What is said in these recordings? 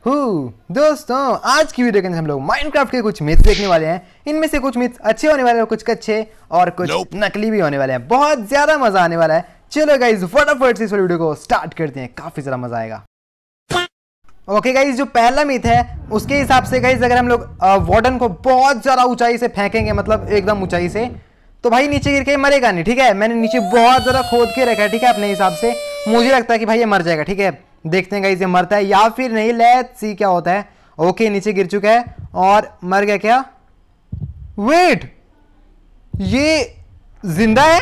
दोस्तों आज की वीडियो के अंदर हम लोग माइनक्राफ्ट के कुछ मिथ्स देखने वाले हैं। इनमें से कुछ मिथ्स अच्छे होने वाले हैं, कुछ कच्चे और कुछ नकली भी होने वाले हैं। बहुत ज्यादा मजा आने वाला है। चलो गाइज फटाफट से इस वीडियो को स्टार्ट करते हैं, काफी ज्यादा मजा आएगा। ओके गाइज, जो पहला मिथ है उसके हिसाब से गाइज अगर हम लोग वार्डन को बहुत ज्यादा ऊंचाई से फेंकेंगे, मतलब एकदम ऊंचाई से, तो भाई नीचे गिर के मरेगा नहीं। ठीक है, मैंने नीचे बहुत ज्यादा खोद के रखा है। ठीक है, अपने हिसाब से मुझे लगता है कि भाई ये मर जाएगा। ठीक है, देखते हैं गाइस ये मरता है या फिर नहीं। लेट्स सी क्या होता है। ओके, नीचे गिर चुका है और मर गया क्या? वेट, ये जिंदा है?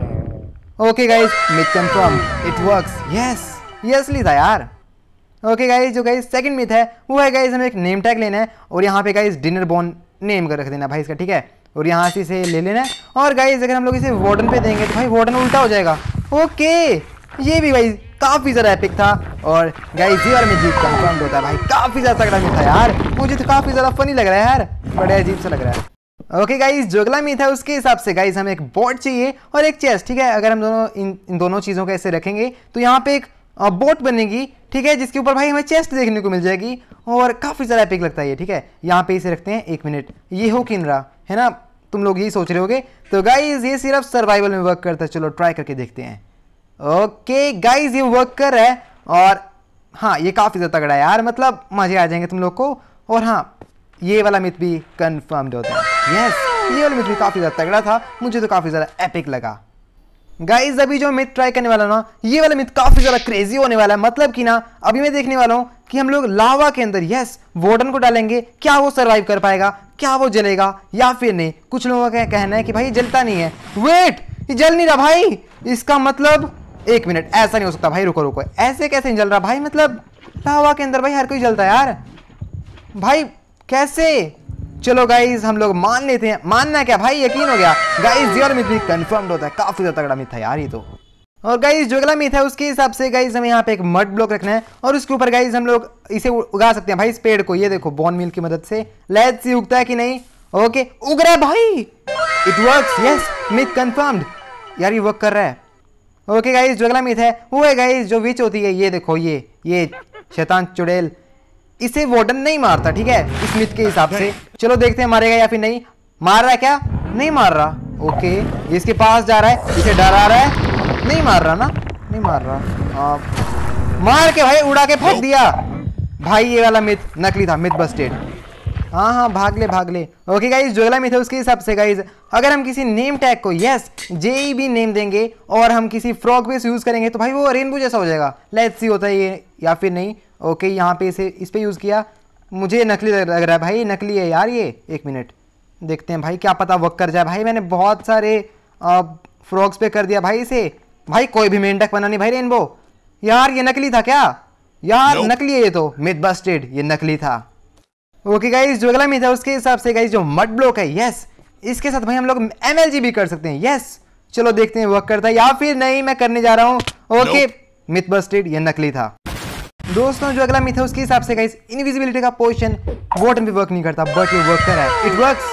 Okay guys, myth confirm, it works. Yes, ये असली था यार। ओके गाइस, जो गाइस सेकंड मिथ है वो है गाइस हमें एक नेम टैग लेना है और यहाँ पे गाइस डिनर बोन नेम कर रख देना भाई इसका। ठीक है, और यहाँ से इसे ले लेना है और गाइस अगर हम लोग इसे वार्डन पे देंगे तो भाई वार्डन उल्टा हो जाएगा। ओके, ये भी भाई काफी ज्यादा एपिक था और गाइस ये वाला मिथ कंफर्म होता है भाई। काफी ज्यादा तगड़ा मिथ था यार, मुझे तो काफी ज्यादा फनी लग रहा है यार, बड़ा अजीब सा लग रहा है। ओके गाइस, जो अगला मिथ है उसके हिसाब से गाइस हमें एक बोट चाहिए और एक चेस्ट। ठीक है, अगर हम दोनों इन दोनों चीजों को ऐसे रखेंगे तो यहाँ पे एक बोट बनेगी। ठीक है, जिसके ऊपर भाई हमें चेस्ट देखने को मिल जाएगी और काफी ज्यादा एपिक लगता है ये। ठीक है, यहाँ पे इसे रखते हैं। एक मिनट, ये हो किन रहा है ना, तुम लोग यही सोच रहे होगे। तो गाइस ये सिर्फ सर्वाइवल में वर्क करता है, चलो ट्राई करके देखते हैं। ओके गाइस, ये वर्क कर रहा है और हाँ ये काफी ज्यादा तगड़ा है यार, मतलब मजे आ जाएंगे तुम लोग को। और हाँ, ये वाला मिथ भी कंफर्म्ड होता है। यस, ये वाला मिथ भी काफी ज्यादा तगड़ा था, मुझे तो काफी ज्यादा एपिक लगा। गाइस अभी जो मिथ ट्राई करने वाला ना, ये वाला मिथ काफी ज्यादा क्रेजी होने वाला है। मतलब कि ना अभी मैं देखने वाला हूँ कि हम लोग लावा के अंदर यस वार्डन को डालेंगे, क्या वो सरवाइव कर पाएगा, क्या वो जलेगा या फिर नहीं। कुछ लोगों का कहना है कि भाई जलता नहीं है। वेट, ये जल नहीं रहा भाई, इसका मतलब एक मिनट, ऐसा नहीं हो सकता भाई। रुको रुको, ऐसे कैसे नहीं जल रहा भाई? मतलब लावा के अंदर भाई हर कोई जलता है यार भाई, कैसे? चलो गाइस हम लोग मान लेते हैं। मानना क्या भाई, यकीन हो गया। गाइस ये वाला मिथ भी कंफर्म्ड होता है, काफी ज्यादा तगड़ा मिथ था यार ये तो। और गाइस जो अगला मिथ है उसके हिसाब से गाइस हमें यहाँ पे एक मड ब्लॉक रखना है और उसके ऊपर गाइस हम लोग इसे उगा सकते हैं भाई, इस पेड़ को। ये देखो बोन मील की मदद से। लेट्स सी उगता है कि नहीं। ओके, उग रहा है भाई, it works. Yes, myth confirmed यार, ये वर्क कर रहा है। ओके गाइस, जो अगला मिथ है वो है गाइस जो विच होती है। ये देखो, ये शैतान चुड़ैल, इसे वार्डन नहीं मारता। ठीक है, इस मिथ के हिसाब से। चलो देखते हैं मारेगा या फिर नहीं। मार रहा है क्या? नहीं मार रहा। ओके, ये इसके पास जा रहा है, इसे डरा रहा है। नहीं मार रहा ना, नहीं मार रहा। मार के भाई उड़ा के फेंक दिया भाई। ये वाला मिथ नकली था, मिथ बस्टेड। हाँ, भाग ले भाग ले। ओके गाइस, जो अगला मिथ है उसके हिसाब से गाइस अगर हम किसी नेम टैग को यस JEB नेम देंगे और हम किसी फ्रॉग बेस यूज करेंगे तो भाई वो रेनबो जैसा हो जाएगा। लेट्स सी होता है ये या फिर नहीं। ओके, यहाँ पे इस पे यूज किया, मुझे नकली लग रहा है भाई, नकली है यार ये। एक मिनट देखते हैं भाई, क्या पता वर्क कर जाए भाई। मैंने बहुत सारे फ्रॉग्स पे कर दिया भाई इसे। भाई कोई भी मेंढक बना नहीं भाई रेनबो। यार ये नकली था क्या यार? नकली है ये तो, मिथ बस्टेड, ये नकली था। ओके गाइस, जो अगला मिथ है उसके हिसाब से गाइस जो मड ब्लॉक है यस, इसके साथ भाई हम लोग MLG भी कर सकते हैं। यस, चलो देखते हैं वर्क करता है या फिर नहीं। मैं करने जा रहा हूँ। ओके, मिथ बस्टेड, ये नकली था। दोस्तों जो अगला मिथ है उसके हिसाब से गाइस इनविजिबिलिटी का पोजीशन वार्डन पे वर्क नहीं करता, बट ये वर्क कर रहा है, इट वर्क्स।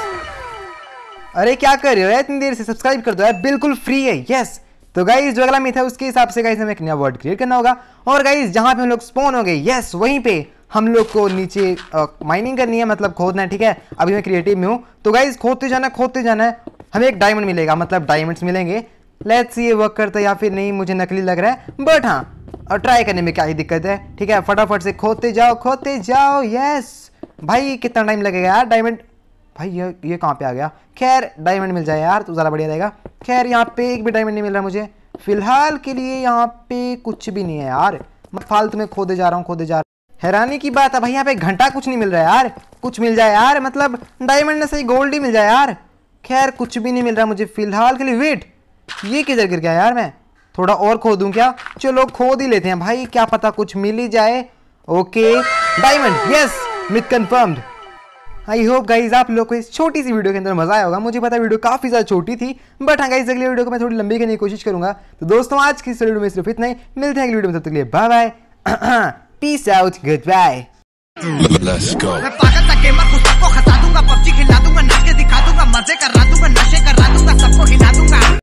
अरे क्या कर रहे हो इतनी देर से? सब्सक्राइब कर दो यार, बिल्कुल फ्री है। यस, तो गाइस जो अगला मिथ है उसके हिसाब से गाइस हमें एक नया वर्ड क्रिएट करना होगा और गाइस जहां पे हम लोग स्पॉन हो गए यस वहीं पे हम लोग को नीचे माइनिंग करनी है, मतलब खोदना है। ठीक है, अभी मैं क्रिएटिव में हूँ तो गाइस खोदते जाना है। हमें एक डायमंड मिलेगा, मतलब डायमंड्स मिलेंगे। लेट्स सी ये वर्क करता है या फिर नहीं, मुझे नकली लग रहा है बट हाँ और ट्राई करने में क्या ही दिक्कत है। ठीक है, फटाफट से खोदते जाओ। यस भाई, कितना टाइम लगेगा यार? डायमंड भाई ये कहाँ पे आ गया? खैर डायमंड मिल जाए यार तो ज़्यादा बढ़िया रहेगा। खैर यहाँ पे एक भी डायमंड नहीं मिल रहा मुझे फिलहाल के लिए। यहाँ पे कुछ भी नहीं है यार, मैं फालतू में खोदे जा रहा हूँ। हैरानी की बात है भाई, यहाँ पे घंटा कुछ नहीं मिल रहा है यार। कुछ मिल जाए यार, मतलब डायमंड में सही गोल्ड ही मिल जाए यार। खैर कुछ भी नहीं मिल रहा मुझे फिलहाल के लिए। वेट, ये किधर गिर गया यार? मैं थोड़ा और खोदूं क्या? चलो खोद ही लेते हैं भाई, क्या पता कुछ मिल ही जाए। Okay, diamond, yes, myth confirmed. I hope guys आप लोग को इस छोटी सी वीडियो के अंदर मजा आया होगा। मुझे पता है वीडियो काफी ज्यादा छोटी थी बट हाँ गाइज अगली वीडियो को मैं थोड़ी लंबी करने की कोशिश करूंगा। तो दोस्तों आज की इस वीडियो में सिर्फ इतना ही, मिलते हैं अगली वीडियो में, तब तक के लिए bye bye, peace out, goodbye. Let's go. मैं पागल सा गेमर हूँ, सबको हंसा दूंगा, PUBG खिला दूंगा, नाच के दिखा दूंगा, मजे करा दूंगा, नशे करा दूंगा, सबको हिला दूंगा।